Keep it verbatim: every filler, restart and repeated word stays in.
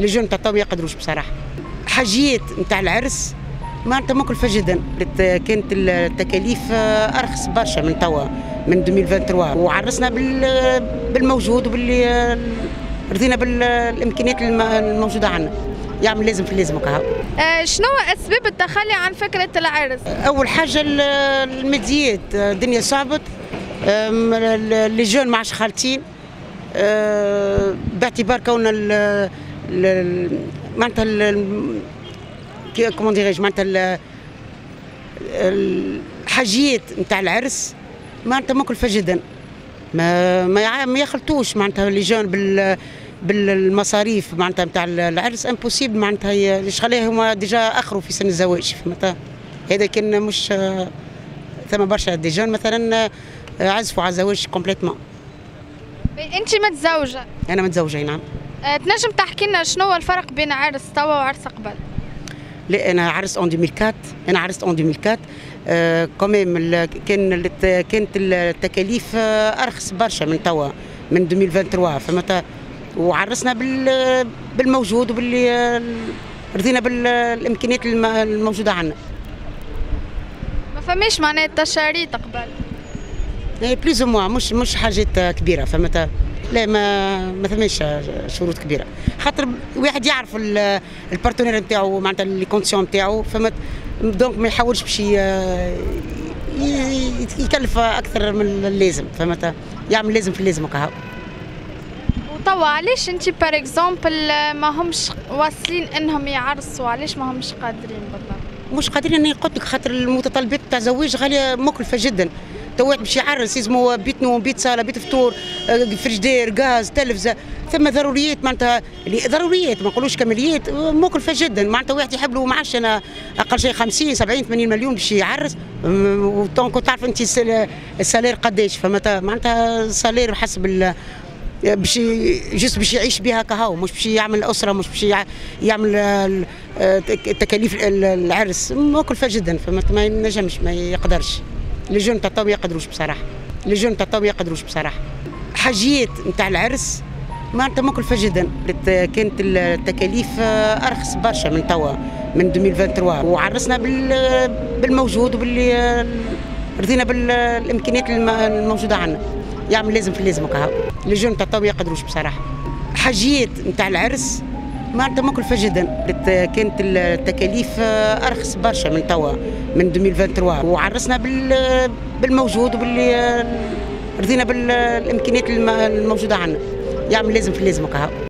لي جون تاع تو ما يقدروش بصراحه. حاجيات نتاع العرس معناتها مكلفه جدا، كانت التكاليف ارخص برشا من توا من ألفين وثلاثة وعشرين، وعرسنا بالموجود وباللي رضينا بالامكانيات الموجوده عندنا. يعمل لازم في اللازم هكا. آه شنو اسباب التخلي عن فكره العرس؟ اول حاجه الماديات، الدنيا صعبت، لي جون ما عادش خالطين، أه باعتبار كون معناتها كومون ديريج معناتها الحاجيات نتاع العرس معناتها مكلفه جدا، ما ما يخلطوش معناتها لي جون بال بالمصاريف معناتها نتاع العرس امبوسيبل، معناتها اللي خلاهم هما ديجا اخروا في سن الزواج، فهمت؟ هذا كان مش ثم برشا دي جون مثلا عزفوا على الزواج كومبليتمون. انت متزوجه؟ انا متزوجه نعم. أه تنجم تحكي لنا شنو هو الفرق بين عرس توا وعرس قبل؟ لا انا عرست اون ألفين وأربعة، انا عرست اون ألفين وأربعة، أه كوميم كان كانت التكاليف ارخص برشا من توا من ألفين وثلاثة وعشرين، فهمت؟ وعرسنا بالموجود وباللي رضينا بالامكانيات الموجوده عندنا. ما فماش معناها تشاريط قبل؟ اي بليز موا مش مش حاجات كبيره، فهمت؟ لا ما ما ثماش شروط كبيره، خاطر واحد يعرف البارتنير نتاعو معناتها لي كونديسيون نتاعو، فهمت؟ دونك ما يحاولش باش يكلف اكثر من اللازم، فهمت؟ يعمل لازم في اللازم هكا. وتوا علاش انت بار اكزومبل ما همش واصلين انهم يعرسوا، علاش ما همش قادرين بالضبط؟ مش قادرين، انا قلت لك خاطر المتطلبات تاع الزواج غاليه مكلفه جدا. تو واحد باش يعرس يلزمو بيت نوم، بيت صاله، بيت فطور، فريجدير، غاز، تلفزه، ثم ضروريات معناتها ضروريات ما نقولوش كماليات مكلفه جدا، معناتها واحد يحب له معاش انا اقل شيء خمسين سبعين ثمانين مليون باش يعرس، ودونك تعرف انت السالير قداش، فهمت؟ معناتها السالير حسب باش جست باش يعيش بها كهو، مش باش يعمل اسره، مش باش يعمل تكاليف العرس مكلفه جدا، فهمت؟ ما ينجمش ما يقدرش. لي جون تاع تو ما يقدروش بصراحه، لي جون تاع تو ما يقدروش بصراحه. حاجيات نتاع العرس معناتها مكلفه جدا، كانت التكاليف ارخص برشا من توا من ألفين وثلاثة وعشرين، وعرسنا بالموجود وباللي رضينا بالامكانيات الموجوده عندنا. يعمل لازم في اللازم هكا. لي جون تاع تو ما يقدروش بصراحه. حاجيات نتاع العرس معناتها مكلفه جدا، كانت التكاليف ارخص برشا من توا من ألفين وثلاثة وعشرين، وعرسنا بالموجود وباللي رضينا بالامكانيات الموجوده عندنا. يعمل لازم في اللازم هكا.